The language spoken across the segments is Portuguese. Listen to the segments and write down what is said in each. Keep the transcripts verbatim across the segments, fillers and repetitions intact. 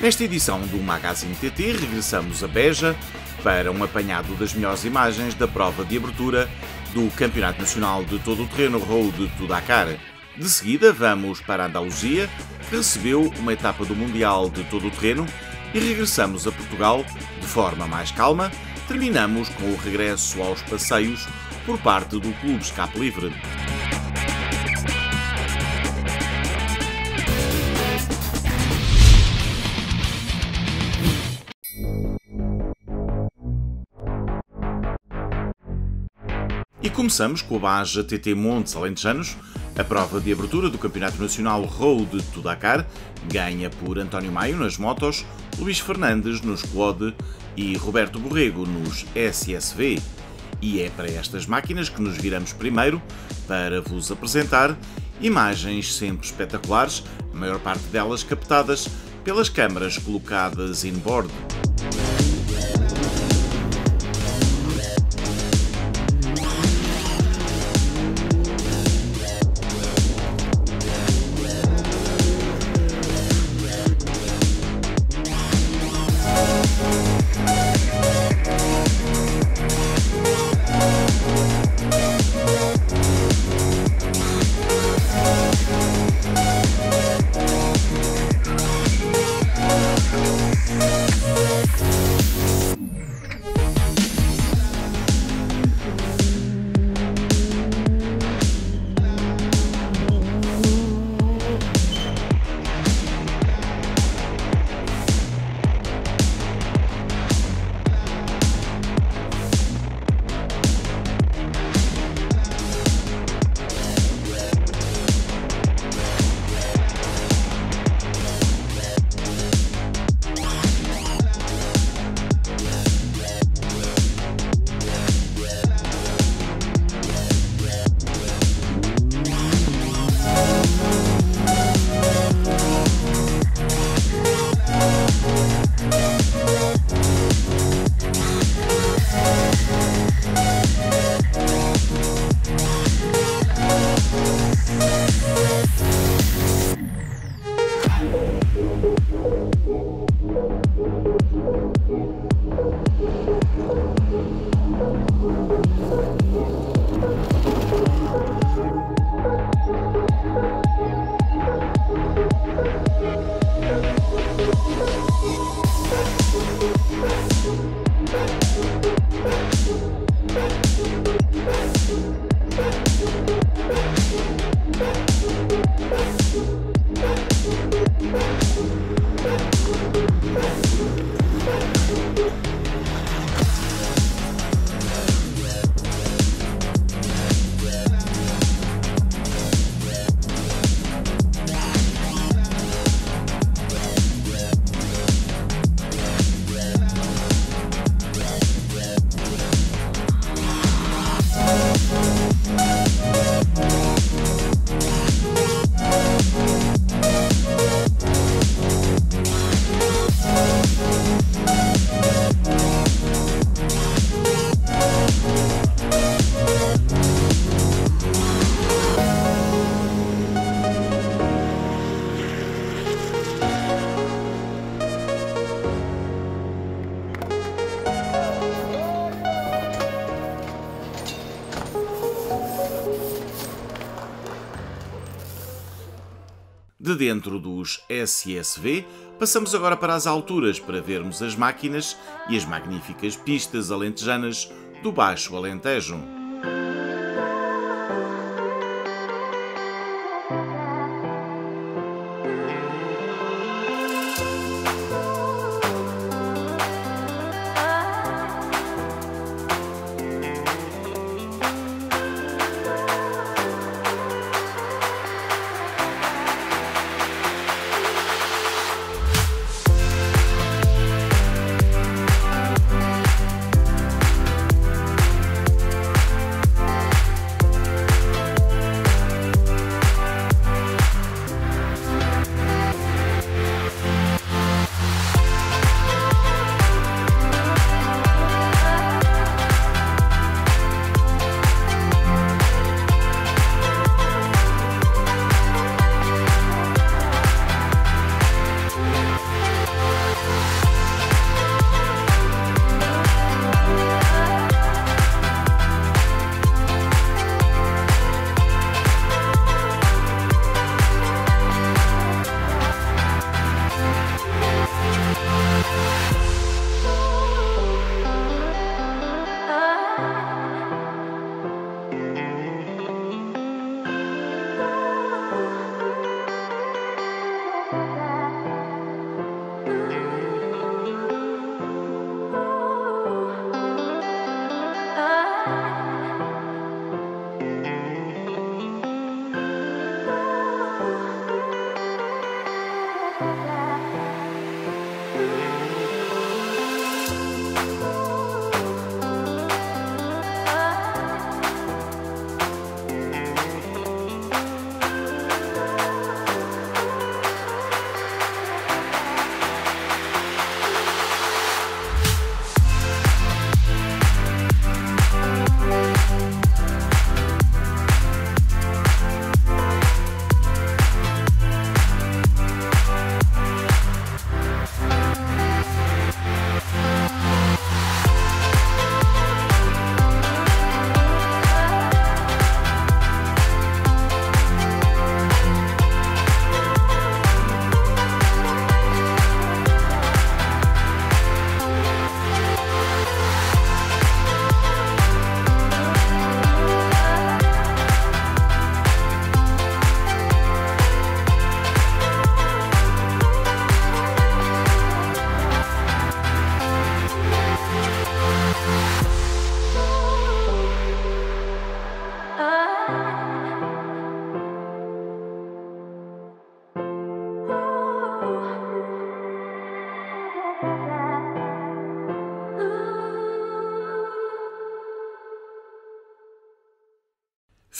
Nesta edição do Magazine T T regressamos a Beja para um apanhado das melhores imagens da prova de abertura do Campeonato Nacional de Todo o Terreno Road to Dakar. De seguida vamos para a Andaluzia, que recebeu uma etapa do Mundial de Todo o Terreno, e regressamos a Portugal de forma mais calma. Terminamos com o regresso aos passeios por parte do Clube Escape Livre. E começamos com a Baja T T Montes Alentejanos, a prova de abertura do Campeonato Nacional Road to Dakar, ganha por António Maio nas motos, Luís Fernandes nos quad e Roberto Borrego nos S S V. E é para estas máquinas que nos viramos primeiro para vos apresentar imagens sempre espetaculares, a maior parte delas captadas pelas câmaras colocadas inboard. De dentro dos S S V, passamos agora para as alturas para vermos as máquinas e as magníficas pistas alentejanas do Baixo Alentejo.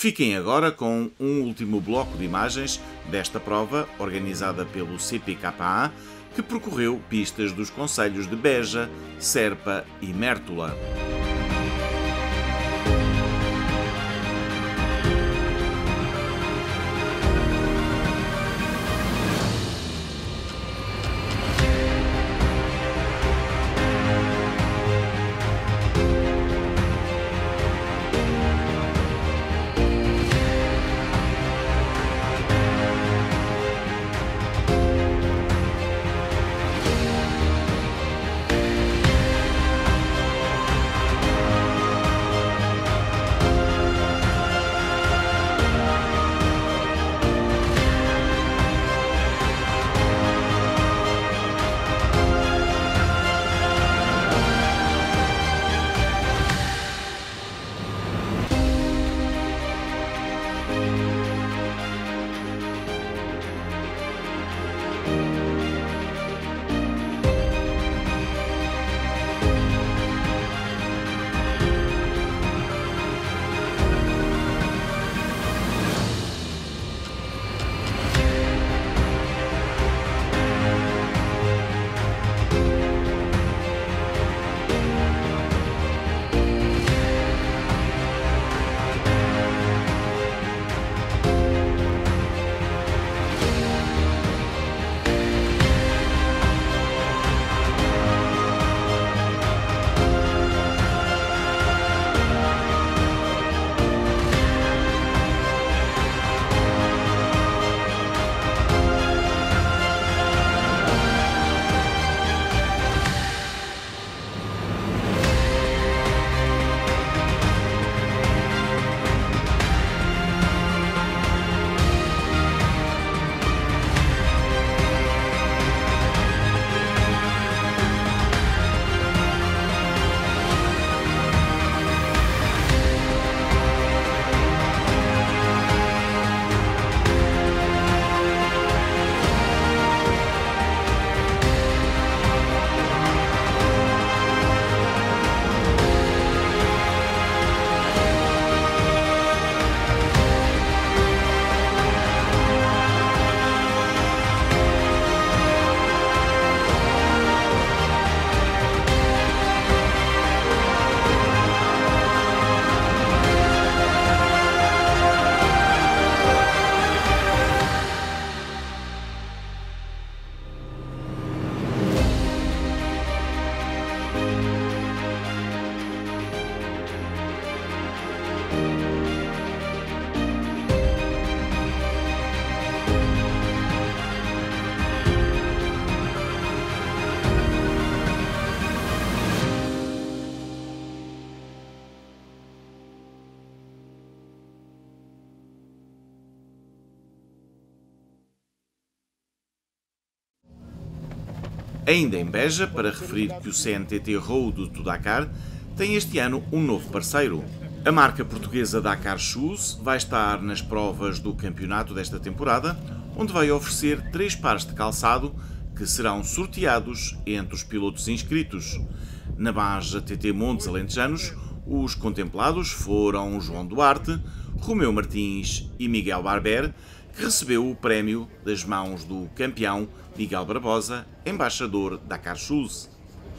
Fiquem agora com um último bloco de imagens desta prova, organizada pelo C P K A, que percorreu pistas dos concelhos de Beja, Serpa e Mértola. Ainda em Beja, para referir que o C N T T Road do Dakar tem este ano um novo parceiro. A marca portuguesa Dakar Shoes vai estar nas provas do campeonato desta temporada, onde vai oferecer três pares de calçado que serão sorteados entre os pilotos inscritos. Na Baja T T Montes Alentejanos, os contemplados foram João Duarte, Romeu Martins e Miguel Barber, que recebeu o prémio das mãos do campeão Miguel Barbosa, embaixador Dakar Shoes.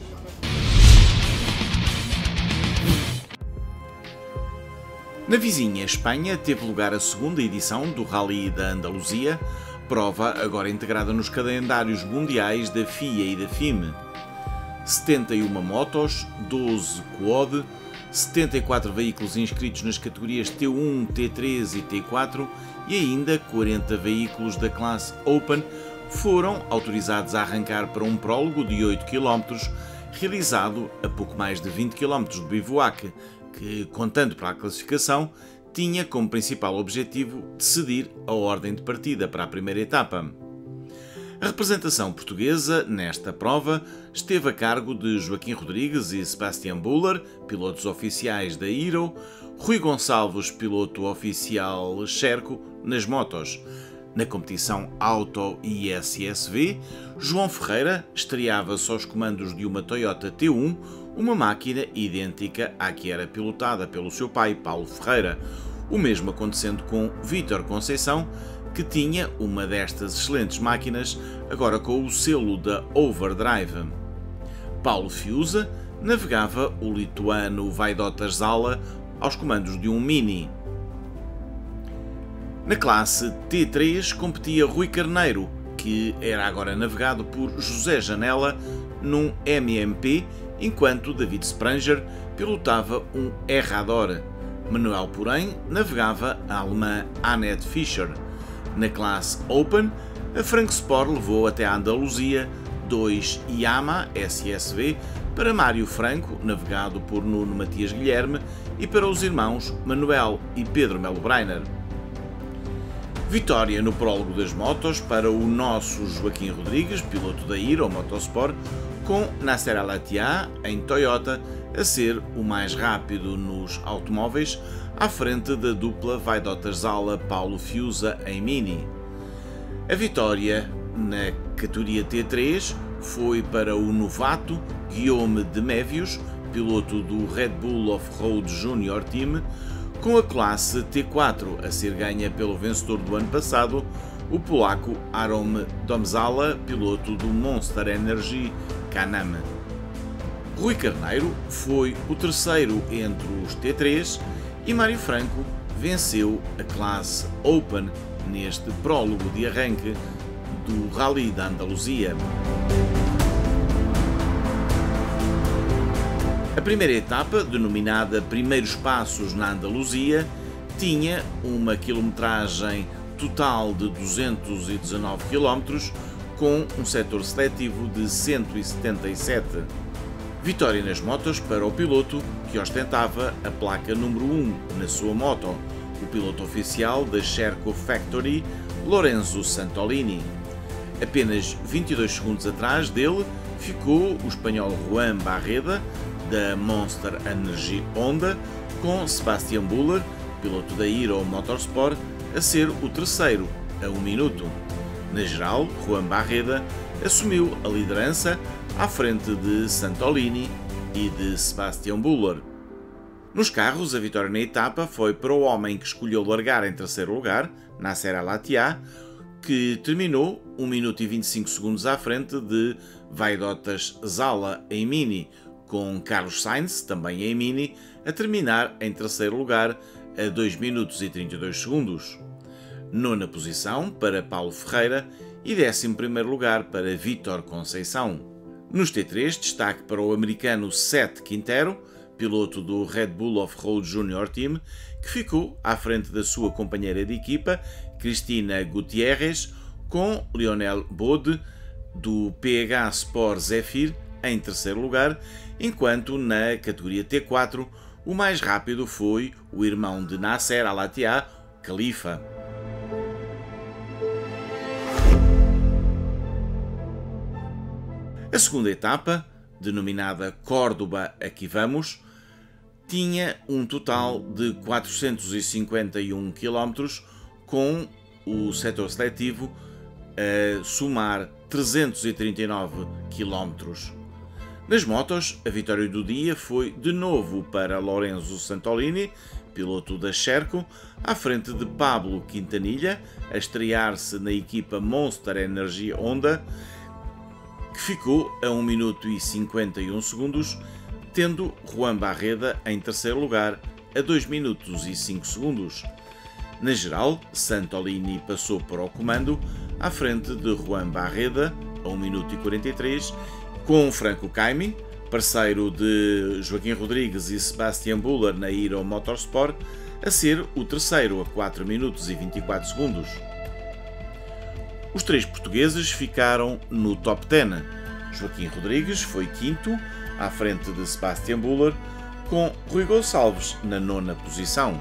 Na vizinha Espanha teve lugar a segunda edição do Rally da Andaluzia, prova agora integrada nos calendários mundiais da F I A e da F I M. setenta e uma motos, doze quad, setenta e quatro veículos inscritos nas categorias T um, T três e T quatro e ainda quarenta veículos da classe Open foram autorizados a arrancar para um prólogo de oito quilómetros, realizado a pouco mais de vinte quilómetros de bivouac, que, contando para a classificação, tinha como principal objetivo decidir a ordem de partida para a primeira etapa. A representação portuguesa nesta prova esteve a cargo de Joaquim Rodrigues e Sebastian Buller, pilotos oficiais da Hero, Rui Gonçalves, piloto oficial Sherco, nas motos. Na competição Auto e S S V, João Ferreira estreava-se aos comandos de uma Toyota T um, uma máquina idêntica à que era pilotada pelo seu pai, Paulo Ferreira. O mesmo acontecendo com Vítor Conceição, que tinha uma destas excelentes máquinas, agora com o selo da Overdrive. Paulo Fiusa navegava o lituano Vaidotas Zala aos comandos de um Mini. Na classe T três competia Rui Carneiro, que era agora navegado por José Janela num M M P, enquanto David Spranger pilotava um Herrador. Manuel, porém, navegava a alemã Annette Fischer. Na classe Open, a Frank-Sport levou até a Andaluzia dois Yamaha S S V para Mário Franco, navegado por Nuno Matias Guilherme, e para os irmãos Manuel e Pedro Melo Breiner. Vitória no prólogo das motos para o nosso Joaquim Rodrigues, piloto da Hero Motorsport, com Nasser Al-Attiyah em Toyota a ser o mais rápido nos automóveis, à frente da dupla Vaidotas Zala Paulo Fiusa em Mini. A vitória na categoria T três foi para o novato Guillaume de Mévios, piloto do Red Bull Off-Road Junior Team, com a classe T quatro a ser ganha pelo vencedor do ano passado, o polaco Arom Domzala, piloto do Monster Energy Can-Am. Rui Carneiro foi o terceiro entre os T três e Mário Franco venceu a classe Open neste prólogo de arranque do Rally da Andaluzia. A primeira etapa, denominada Primeiros Passos na Andaluzia, tinha uma quilometragem total de duzentos e dezanove quilómetros, com um setor seletivo de cento e setenta e sete. Vitória nas motos para o piloto que ostentava a placa número um na sua moto, o piloto oficial da Sherco Factory, Lorenzo Santolini. Apenas vinte e dois segundos atrás dele ficou o espanhol Juan Barreda, da Monster Energy Honda, com Sebastian Buller, piloto da Hero Motorsport, a ser o terceiro, a um minuto. Na geral, Juan Barreda assumiu a liderança à frente de Santolini e de Sebastian Buller. Nos carros, a vitória na etapa foi para o homem que escolheu largar em terceiro lugar, Nasser Al-Attiyah, que terminou um minuto e vinte e cinco segundos à frente de Vaidotas Zala em Mini, com Carlos Sainz, também em Mini, a terminar em terceiro lugar a dois minutos e trinta e dois segundos. Nona posição para Paulo Ferreira e décimo primeiro lugar para Vítor Conceição. Nos T três, destaque para o americano Seth Quintero, piloto do Red Bull Off-Road Junior Team, que ficou à frente da sua companheira de equipa, Cristina Gutierrez, com Lionel Bode, do P H Sport Zephyr, em terceiro lugar, enquanto na categoria T quatro o mais rápido foi o irmão de Nasser Al-Attiyah, Khalifa. A segunda etapa, denominada Córdoba Aqui Vamos, tinha um total de quatrocentos e cinquenta e um quilómetros, com o setor seletivo a somar trezentos e trinta e nove quilómetros. Nas motos, a vitória do dia foi de novo para Lorenzo Santolini, piloto da Sherco, à frente de Pablo Quintanilha, a estrear-se na equipa Monster Energy Honda, que ficou a um minuto e cinquenta e um segundos, tendo Juan Barreda em terceiro lugar a dois minutos e cinco segundos. Na geral, Santolini passou para o comando, à frente de Juan Barreda, a um minuto e quarenta e três, com Franco Caimi, parceiro de Joaquim Rodrigues e Sebastian Buller na Hero Motorsport, a ser o terceiro a quatro minutos e vinte e quatro segundos. Os três portugueses ficaram no top dez. Joaquim Rodrigues foi quinto, à frente de Sebastian Buller, com Rui Gonçalves na nona posição.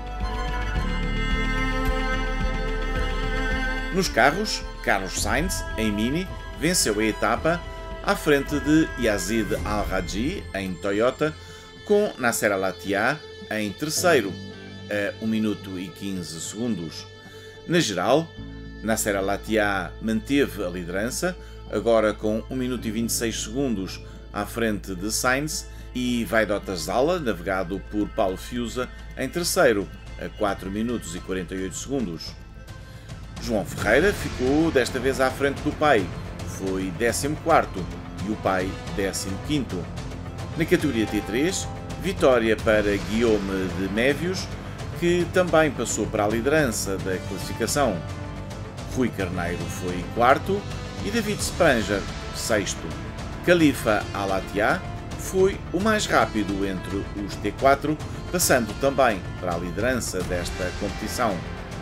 Nos carros, Carlos Sainz, em Mini, venceu a etapa à frente de Yazid Al-Raji, em Toyota, com Nasser Al-Attiyah em terceiro, a um minuto e quinze segundos. Na geral, Nasser Al-Attiyah manteve a liderança, agora com um minuto e vinte e seis segundos à frente de Sainz, e Vaidotas Zala, navegado por Paulo Fiusa, em terceiro, a quatro minutos e quarenta e oito segundos. João Ferreira ficou desta vez à frente do pai, foi décimo quarto e o pai décimo quinto. Na categoria T três, vitória para Guillaume de Mévios, que também passou para a liderança da classificação. Rui Carneiro foi quarto e David Spranger sexto. Khalifa Al-Attiyah foi o mais rápido entre os T quatro, passando também para a liderança desta competição.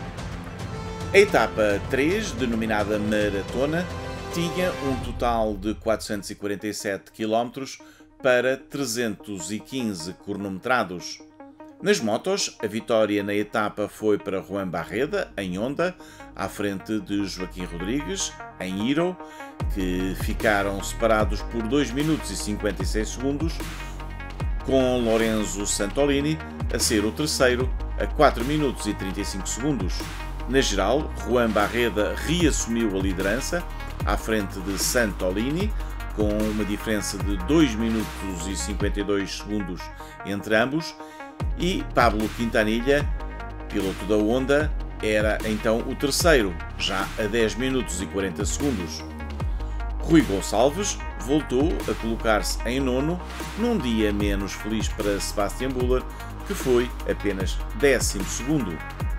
A etapa três, denominada Maratona, tinha um total de quatrocentos e quarenta e sete quilómetros para trezentos e quinze cronometrados. Nas motos, a vitória na etapa foi para Juan Barreda, em Honda, à frente de Joaquim Rodrigues, em Hero, que ficaram separados por dois minutos e cinquenta e seis segundos, com Lorenzo Santolini a ser o terceiro a quatro minutos e trinta e cinco segundos. Na geral, Juan Barreda reassumiu a liderança, à frente de Santolini, com uma diferença de dois minutos e cinquenta e dois segundos entre ambos, e Pablo Quintanilha, piloto da Honda, era então o terceiro, já a dez minutos e quarenta segundos. Rui Gonçalves voltou a colocar-se em nono, num dia menos feliz para Sebastian Buller, que foi apenas décimo segundo.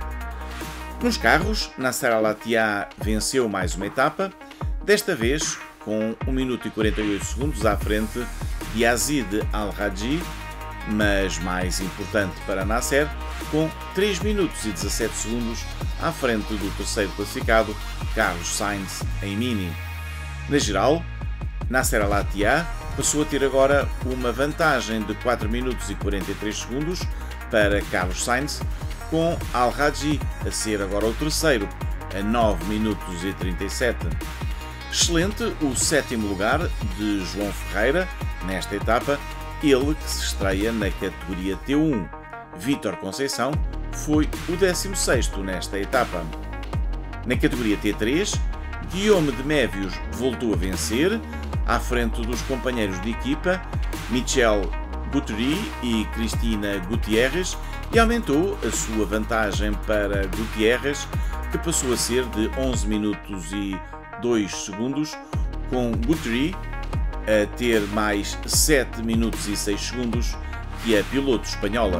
Nos carros, Nasser Al-Attiyah venceu mais uma etapa, desta vez com um minuto e quarenta e oito segundos à frente de Yazid Al-Rajhi, mas mais importante para Nasser, com três minutos e dezassete segundos à frente do terceiro classificado, Carlos Sainz, em Mini. Na geral, Nasser Al-Attiyah passou a ter agora uma vantagem de quatro minutos e quarenta e três segundos para Carlos Sainz, com Al-Rajhi a ser agora o terceiro, a nove minutos e trinta e sete. Excelente o sétimo lugar de João Ferreira nesta etapa, ele que se estreia na categoria T um. Vítor Conceição foi o décimo sexto nesta etapa. Na categoria T três, Guillaume de Mévios voltou a vencer, à frente dos companheiros de equipa Michel Guthrie e Cristina Gutierrez, e aumentou a sua vantagem para Gutierrez, que passou a ser de onze minutos e dois segundos, com Guthrie a ter mais sete minutos e seis segundos que a piloto espanhola.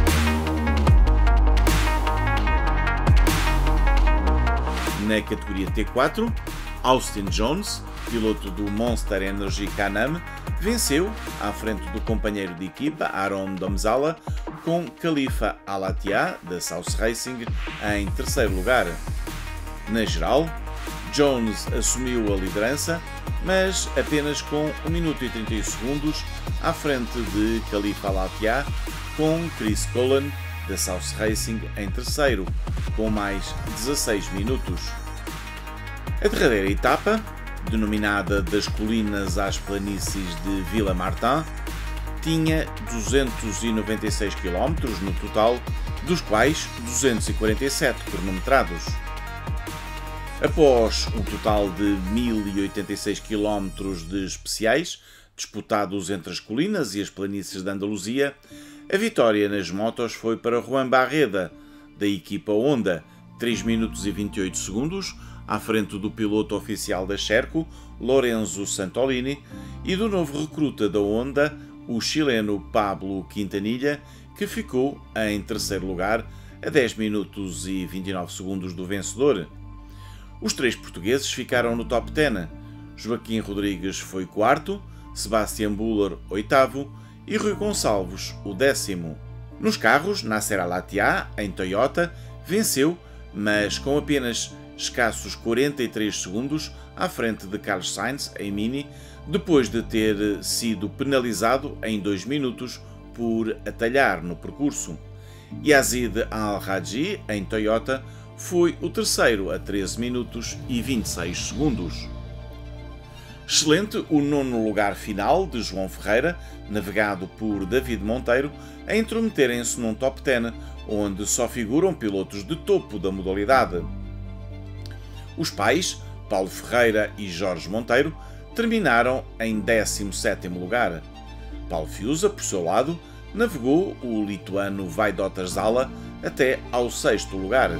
Na categoria T quatro, Austin Jones, piloto do Monster Energy Can-Am, venceu à frente do companheiro de equipa Aron Domzala, com Khalifa Al-Attiyah da South Racing em terceiro lugar. Na geral, Jones assumiu a liderança, mas apenas com um minuto e trinta segundos à frente de Khalifa Al-Attiyah, com Chris Cullen da South Racing em terceiro, com mais dezasseis minutos. A derradeira etapa, denominada das colinas às planícies de Vila Martin, tinha duzentos e noventa e seis quilómetros no total, dos quais duzentos e quarenta e sete cronometrados. Após um total de mil e oitenta e seis quilómetros de especiais, disputados entre as colinas e as planícies de Andaluzia, a vitória nas motos foi para Juan Barreda, da equipa Honda, três minutos e vinte e oito segundos, à frente do piloto oficial da Sherco, Lorenzo Santolini, e do novo recruta da Honda, o chileno Pablo Quintanilha, que ficou em terceiro lugar, a dez minutos e vinte e nove segundos do vencedor. Os três portugueses ficaram no top dez. Joaquim Rodrigues foi quarto, Sebastian Buller oitavo e Rui Gonçalves o décimo. Nos carros, Nasser Al-Attiyah, em Toyota, venceu, mas com apenas escassos quarenta e três segundos à frente de Carlos Sainz, em Mini, depois de ter sido penalizado em dois minutos por atalhar no percurso. Yazid Al-Rajhi, em Toyota, foi o terceiro a treze minutos e vinte e seis segundos. Excelente o nono lugar final de João Ferreira, navegado por David Monteiro, a intrometerem-se num top dez, onde só figuram pilotos de topo da modalidade. Os pais, Paulo Ferreira e Jorge Monteiro, terminaram em décimo sétimo lugar. Paulo Fiusa, por seu lado, navegou o lituano Vaidotas Zala até ao sexto lugar.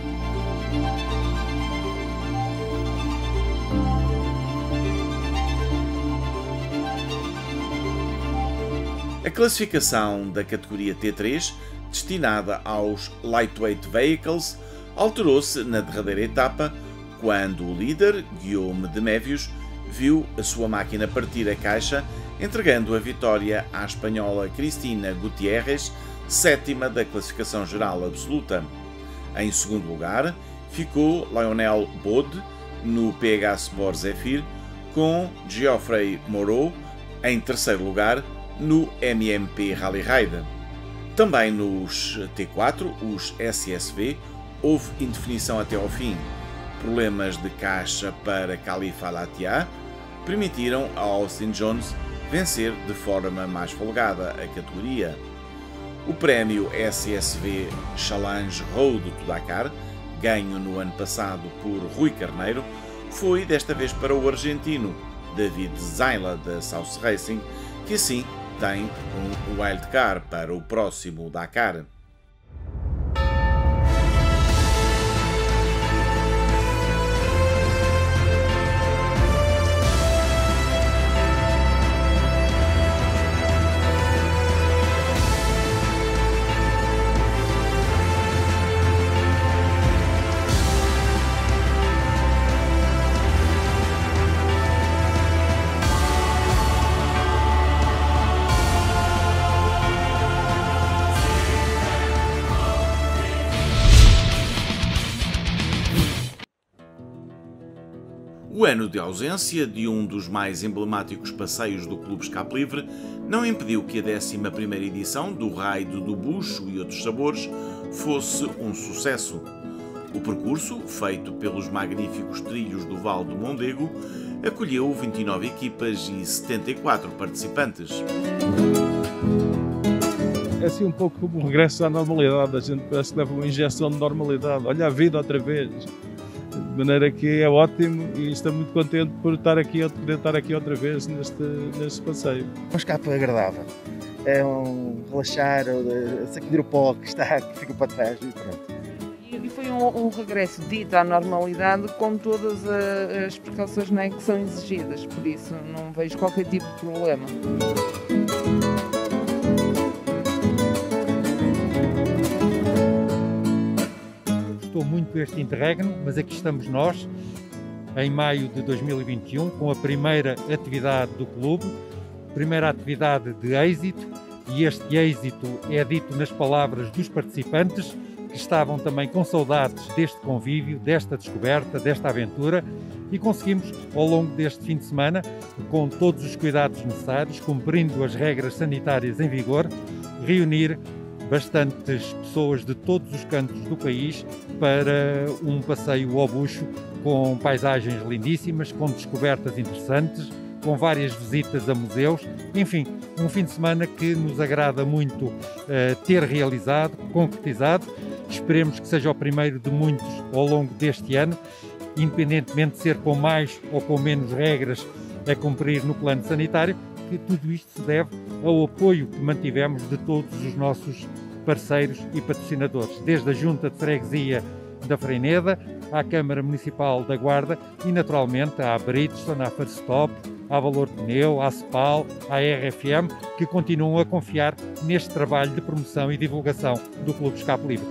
A classificação da categoria T três, destinada aos Lightweight Vehicles, alterou-se na derradeira etapa, quando o líder, Guillaume de Mévios, viu a sua máquina partir a caixa, entregando a vitória à espanhola Cristina Gutiérrez, sétima da classificação geral absoluta. Em segundo lugar, ficou Lionel Bode, no P H Sport Zephyr, com Geoffrey Moreau, em terceiro lugar, no M M P Rally Ride. Também nos T quatro, os S S V, houve indefinição até ao fim. Problemas de caixa para Khalifa Al-Attiyah permitiram a Austin Jones vencer de forma mais folgada a categoria. O prémio S S V Challenge Road to Dakar, ganho no ano passado por Rui Carneiro, foi desta vez para o argentino David Zaila da South Racing, que assim tem um wildcard para o próximo Dakar. O ano de ausência de um dos mais emblemáticos passeios do Clube Escape Livre não impediu que a décima primeira edição do Raid do Bucho e Outros Sabores fosse um sucesso. O percurso, feito pelos magníficos trilhos do Vale do Mondego, acolheu vinte e nove equipas e setenta e quatro participantes. É assim um pouco como um regresso à normalidade, a gente parece que leva uma injeção de normalidade, olha a vida outra vez. De maneira que é ótimo e estou muito contente por estar aqui, poder estar aqui outra vez neste, neste passeio. Um escape agradável, é um relaxar, sacudir o pó que, está, que fica para trás e pronto. E foi um, um regresso dito à normalidade com todas as precauções, né, que são exigidas, por isso não vejo qualquer tipo de problema. Gostou muito este interregno, mas aqui estamos nós, em maio de dois mil e vinte e um, com a primeira atividade do clube, primeira atividade de êxito, e este êxito é dito nas palavras dos participantes, que estavam também com saudades deste convívio, desta descoberta, desta aventura, e conseguimos, ao longo deste fim de semana, com todos os cuidados necessários, cumprindo as regras sanitárias em vigor, reunir bastantes pessoas de todos os cantos do país para um passeio ao bucho com paisagens lindíssimas, com descobertas interessantes, com várias visitas a museus, enfim, um fim de semana que nos agrada muito uh, ter realizado, concretizado. Esperemos que seja o primeiro de muitos ao longo deste ano, independentemente de ser com mais ou com menos regras a cumprir no plano sanitário, que tudo isto se deve ao apoio que mantivemos de todos os nossos parceiros e patrocinadores, desde a Junta de Freguesia da Freineda, à Câmara Municipal da Guarda e, naturalmente, à Bridgestone, à First Stop, à Valor Pneu, à Cepal, à R F M, que continuam a confiar neste trabalho de promoção e divulgação do Clube Escape Livre.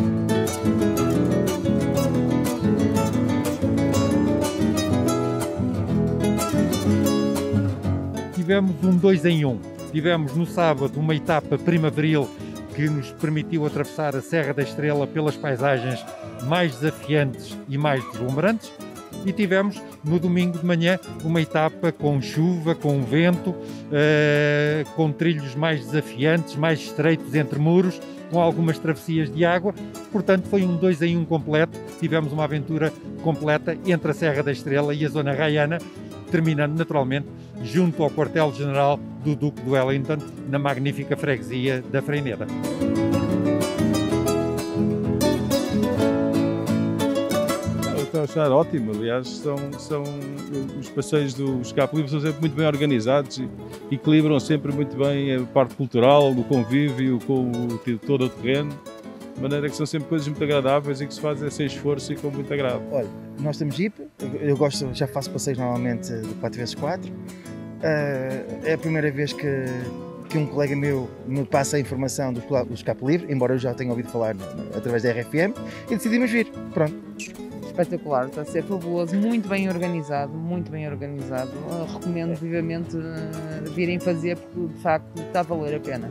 Tivemos um dois em um. Tivemos no sábado uma etapa primaveril que nos permitiu atravessar a Serra da Estrela pelas paisagens mais desafiantes e mais deslumbrantes, e tivemos no domingo de manhã uma etapa com chuva, com vento, eh, com trilhos mais desafiantes, mais estreitos entre muros, com algumas travessias de água. Portanto, foi um dois em um completo. Tivemos uma aventura completa entre a Serra da Estrela e a Zona Raiana, terminando naturalmente junto ao quartel-general do Duque de Wellington, na magnífica freguesia da Freineda. Estou a achar ótimo, aliás, são, são, os passeios do Escape Livre são sempre muito bem organizados e equilibram sempre muito bem a parte cultural, o convívio com o, todo o terreno. maneira que são sempre coisas muito agradáveis e que se fazem sem esforço e com muito agrado. Olha, nós temos Jeep, eu gosto, já faço passeios normalmente de quatro por quatro. Uh, é a primeira vez que, que um colega meu me passa a informação do, do escape livre, embora eu já tenha ouvido falar através da R F M, e decidimos vir. Pronto. Espetacular, está a ser fabuloso, muito bem organizado, muito bem organizado. Eu recomendo vivamente uh, virem fazer porque de facto está a valer a pena.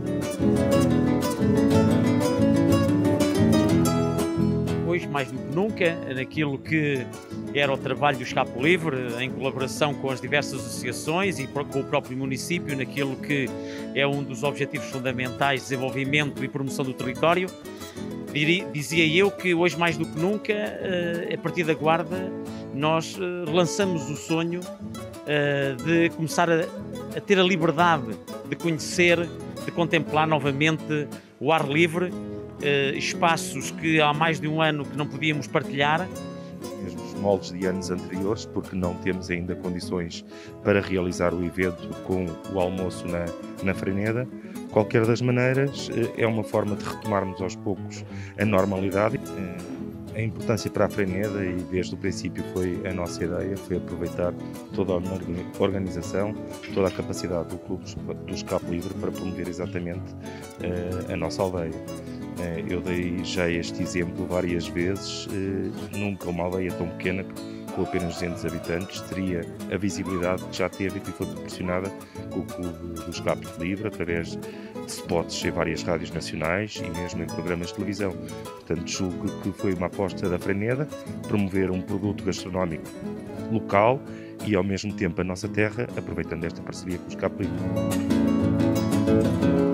Hoje, mais do que nunca, naquilo que era o trabalho do Escape Livre, em colaboração com as diversas associações e com o próprio município, naquilo que é um dos objetivos fundamentais de desenvolvimento e promoção do território, dizia eu que hoje, mais do que nunca, a partir da Guarda, nós lançamos o sonho de começar a ter a liberdade de conhecer, de contemplar novamente o ar livre, espaços que há mais de um ano que não podíamos partilhar. Mesmos moldes de anos anteriores, porque não temos ainda condições para realizar o evento com o almoço na, na Freneda. Qualquer das maneiras, é uma forma de retomarmos aos poucos a normalidade. A importância para a Freneda, e desde o princípio foi a nossa ideia, foi aproveitar toda a organização, toda a capacidade do Clube do Escape Livre para promover exatamente a nossa aldeia. Eu dei já este exemplo várias vezes, nunca uma aldeia tão pequena, com apenas duzentos habitantes, teria a visibilidade que já teve e que foi proporcionada com o Clube do Escape Livre, através de spots em várias rádios nacionais e mesmo em programas de televisão. Portanto, julgo que foi uma aposta da Freneda, promover um produto gastronómico local e, ao mesmo tempo, a nossa terra, aproveitando esta parceria com o Escape Livre.